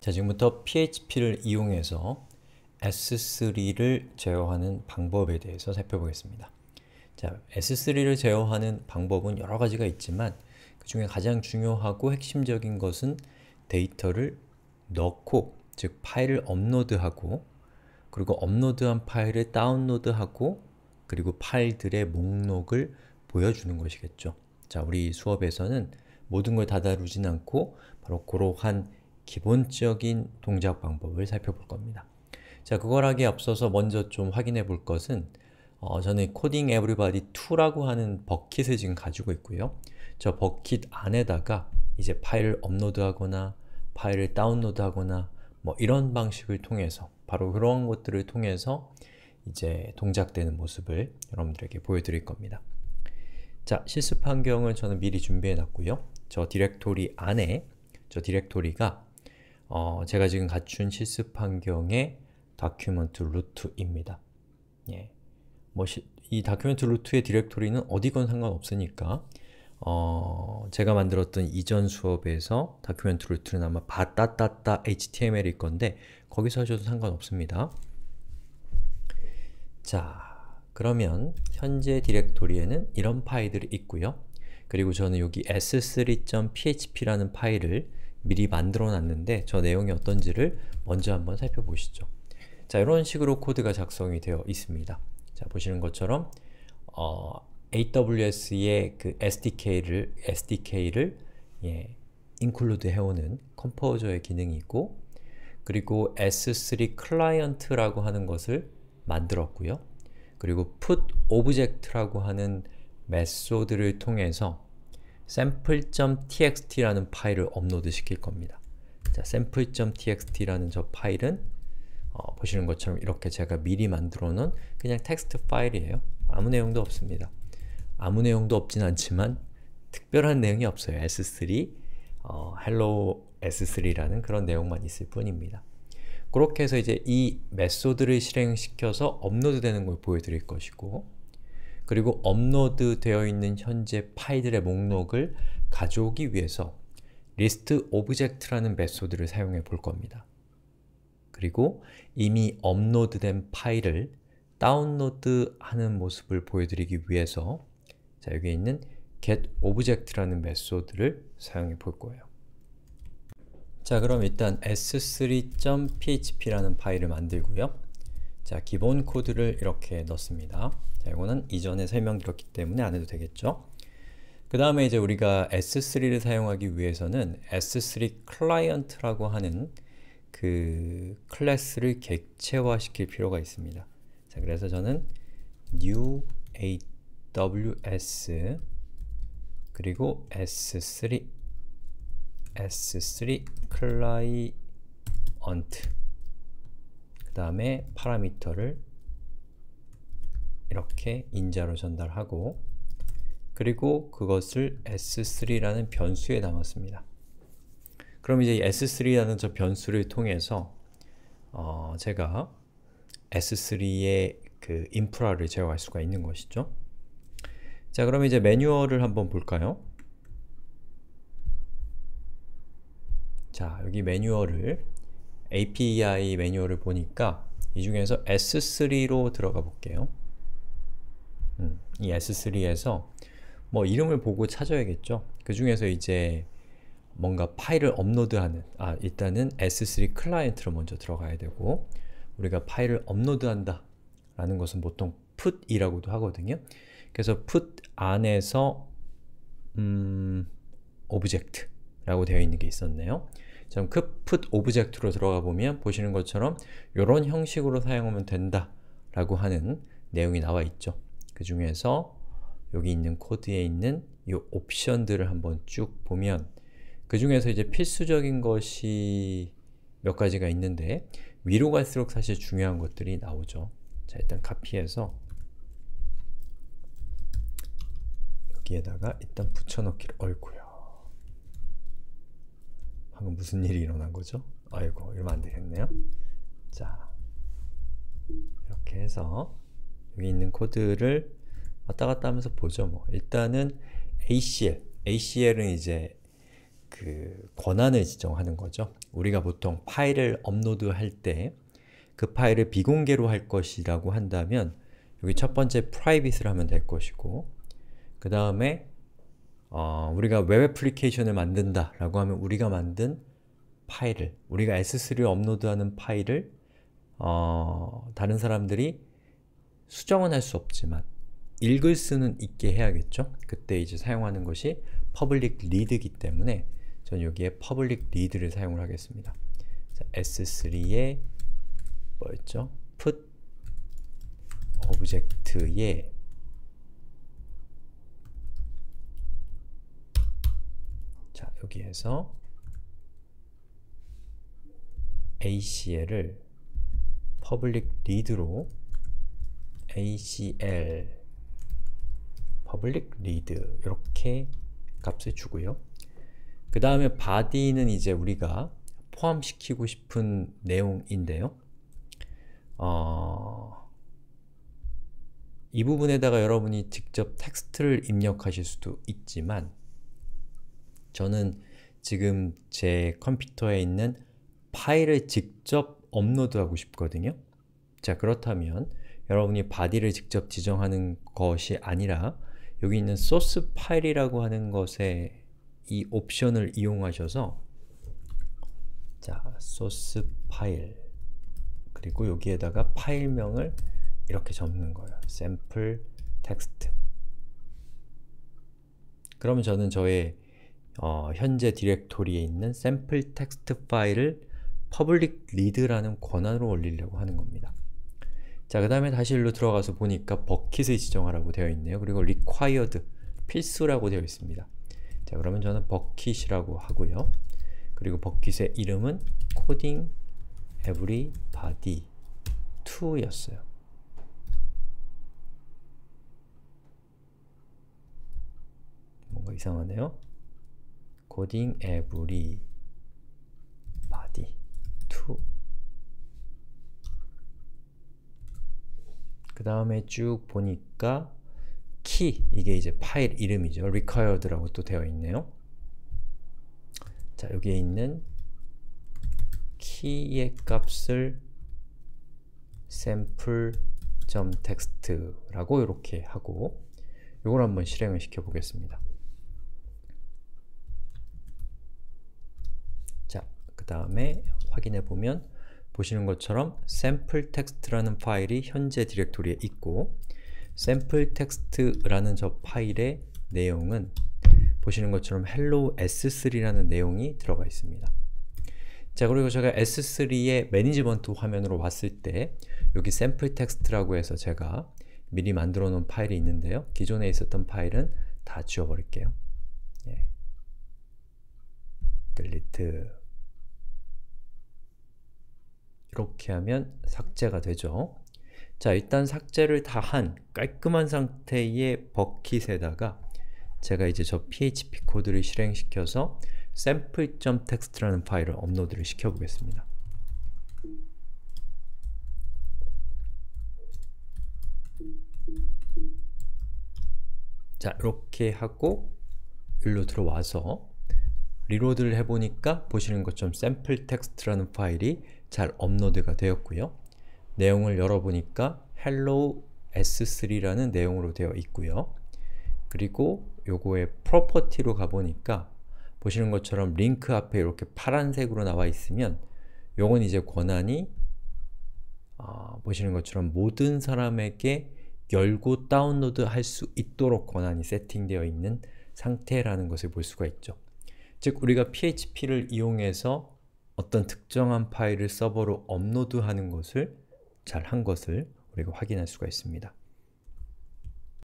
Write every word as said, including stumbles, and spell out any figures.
자, 지금부터 피에이치피를 이용해서 에스 쓰리를 제어하는 방법에 대해서 살펴보겠습니다. 자, 에스 쓰리를 제어하는 방법은 여러 가지가 있지만 그 중에 가장 중요하고 핵심적인 것은 데이터를 넣고, 즉 파일을 업로드하고, 그리고 업로드한 파일을 다운로드하고, 그리고 파일들의 목록을 보여주는 것이겠죠. 자, 우리 수업에서는 모든 걸 다 다루진 않고 바로 그러한 기본적인 동작 방법을 살펴볼 겁니다. 자, 그걸 하기에 앞서서 먼저 좀 확인해 볼 것은 어, 저는 코딩 에브리바디 투라고 하는 버킷을 지금 가지고 있고요. 저 버킷 안에다가 이제 파일을 업로드하거나 파일을 다운로드하거나 뭐 이런 방식을 통해서, 바로 그런 것들을 통해서 이제 동작되는 모습을 여러분들에게 보여드릴 겁니다. 자, 실습 환경을 저는 미리 준비해 놨고요. 저 디렉토리 안에, 저 디렉토리가 어, 제가 지금 갖춘 실습 환경의 document root입니다. 예. 뭐 시, 이 document root의 디렉토리는 어디건 상관없으니까 어, 제가 만들었던 이전 수업에서 document root는 아마 바따따따 에이치티엠엘일 건데 거기서 하셔도 상관없습니다. 자, 그러면 현재 디렉토리에는 이런 파일들이 있고요. 그리고 저는 여기 에스 쓰리 닷 피에이치피라는 파일을 미리 만들어 놨는데 저 내용이 어떤지를 먼저 한번 살펴보시죠. 자, 이런 식으로 코드가 작성이 되어 있습니다. 자, 보시는 것처럼 어, 에이더블유에스의 그 에스디케이를, 에스디케이를 예, include 해오는 컴포저의 기능이 있고, 그리고 에스 쓰리 클라이언트라고 하는 것을 만들었고요. 그리고 put object라고 하는 메소드를 통해서 sample.txt라는 파일을 업로드 시킬 겁니다. 자, sample.txt라는 저 파일은 어, 보시는 것처럼 이렇게 제가 미리 만들어 놓은 그냥 텍스트 파일이에요. 아무 내용도 없습니다. 아무 내용도 없진 않지만 특별한 내용이 없어요. 에스 쓰리, 어, hello 에스 쓰리라는 그런 내용만 있을 뿐입니다. 그렇게 해서 이제 이 메소드를 실행시켜서 업로드 되는 걸 보여드릴 것이고, 그리고 업로드 되어 있는 현재 파일들의 목록을 가져오기 위해서 list object라는 메소드를 사용해 볼 겁니다. 그리고 이미 업로드된 파일을 다운로드 하는 모습을 보여드리기 위해서 자, 여기 있는 get object라는 메소드를 사용해 볼 거예요. 자, 그럼 일단 에스 쓰리 닷 피에이치피라는 파일을 만들고요. 자, 기본 코드를 이렇게 넣습니다. 자, 이거는 이전에 설명드렸기 때문에 안 해도 되겠죠? 그 다음에 이제 우리가 에스 쓰리를 사용하기 위해서는 에스 쓰리 클라이언트라고 하는 그 클래스를 객체화시킬 필요가 있습니다. 자, 그래서 저는 new 에이더블유에스 그리고 에스 쓰리 에스 쓰리 클라이언트 그 다음에 파라미터를 이렇게 인자로 전달하고, 그리고 그것을 에스 쓰리라는 변수에 담았습니다. 그럼 이제 에스 쓰리라는 저 변수를 통해서 어, 제가 에스 쓰리의 그 인프라를 제어할 수가 있는 것이죠. 자, 그럼 이제 매뉴얼을 한번 볼까요? 자, 여기 매뉴얼을 에이피아이 매뉴얼을 보니까 이 중에서 에스 쓰리로 들어가 볼게요. 음, 이 에스 쓰리에서 뭐 이름을 보고 찾아야겠죠. 그 중에서 이제 뭔가 파일을 업로드하는, 아, 일단은 에스 쓰리 클라이언트로 먼저 들어가야 되고, 우리가 파일을 업로드한다 라는 것은 보통 put이라고도 하거든요. 그래서 put 안에서 음, object 라고 되어 있는 게 있었네요. 그럼 그 put object로 들어가 보면 보시는 것처럼 이런 형식으로 사용하면 된다 라고 하는 내용이 나와 있죠. 그 중에서 여기 있는 코드에 있는 이 옵션들을 한번 쭉 보면 그 중에서 이제 필수적인 것이 몇 가지가 있는데 위로 갈수록 사실 중요한 것들이 나오죠. 자, 일단 카피해서 여기에다가 일단 붙여넣기를, 어이구요. 방금 무슨 일이 일어난 거죠? 아이고, 이러면 안 되겠네요. 자, 이렇게 해서 여기 있는 코드를 왔다 갔다 하면서 보죠. 뭐 일단은 에이씨엘, 에이씨엘은 이제 그 권한을 지정하는 거죠. 우리가 보통 파일을 업로드할 때 그 파일을 비공개로 할 것이라고 한다면 여기 첫 번째 private를 하면 될 것이고, 그 다음에 어, 우리가 웹 애플리케이션을 만든다 라고 하면 우리가 만든 파일을, 우리가 에스 쓰리를 업로드하는 파일을 어, 다른 사람들이 수정은 할 수 없지만 읽을 수는 있게 해야겠죠? 그때 이제 사용하는 것이 public read이기 때문에 저는 여기에 public read를 사용을 하겠습니다. 자, 에스 쓰리에 뭐였죠? put object에 자, 여기에서 에이씨엘을 public read로 에이씨엘 public read 이렇게 값을 주고요. 그 다음에 body는 이제 우리가 포함시키고 싶은 내용인데요. 어, 이 부분에다가 여러분이 직접 텍스트를 입력하실 수도 있지만 저는 지금 제 컴퓨터에 있는 파일을 직접 업로드하고 싶거든요. 자, 그렇다면 여러분이 body를 직접 지정하는 것이 아니라 여기 있는 source 파일이라고 하는 것에 이 옵션을 이용하셔서 자, source 파일 그리고 여기에다가 파일명을 이렇게 적는 거예요. sample text. 그러면 저는 저의 어, 현재 디렉토리에 있는 sample text 파일을 public read라는 권한으로 올리려고 하는 겁니다. 자, 그 다음에 다시 일로 들어가서 보니까 버킷을 지정하라고 되어 있네요. 그리고 required, 필수라고 되어 있습니다. 자, 그러면 저는 버킷이라고 하고요. 그리고 버킷의 이름은 coding everybody 투 였어요. 뭔가 이상하네요. coding everybody 투. 그 다음에 쭉 보니까 key, 이게 이제 파일 이름이죠. required라고 또 되어 있네요. 자, 여기에 있는 key의 값을 sample.txt라고 이렇게 하고 이걸 한번 실행을 시켜 보겠습니다. 자, 그 다음에 확인해 보면 보시는 것처럼 sample text라는 파일이 현재 디렉토리에 있고 sample text라는 저 파일의 내용은 보시는 것처럼 hello 에스 쓰리라는 내용이 들어가 있습니다. 자, 그리고 제가 에스 쓰리의 매니지먼트 화면으로 왔을 때 여기 sample text라고 해서 제가 미리 만들어 놓은 파일이 있는데요. 기존에 있었던 파일은 다 지워버릴게요. 예. delete. 이렇게 하면 삭제가 되죠. 자, 일단 삭제를 다 한 깔끔한 상태의 버킷에다가 제가 이제 저 피에이치피 코드를 실행시켜서 sample.txt라는 파일을 업로드를 시켜 보겠습니다. 자, 이렇게 하고 일로 들어와서 리로드를 해보니까 보시는 것처럼 sample text라는 파일이 잘 업로드가 되었고요. 내용을 열어보니까 hello 에스 쓰리라는 내용으로 되어 있고요. 그리고 요거의 property로 가보니까 보시는 것처럼 링크 앞에 이렇게 파란색으로 나와 있으면 요건 이제 권한이 어, 보시는 것처럼 모든 사람에게 열고 다운로드 할 수 있도록 권한이 세팅되어 있는 상태라는 것을 볼 수가 있죠. 즉, 우리가 피에이치피를 이용해서 어떤 특정한 파일을 서버로 업로드하는 것을 잘 한 것을 우리가 확인할 수가 있습니다.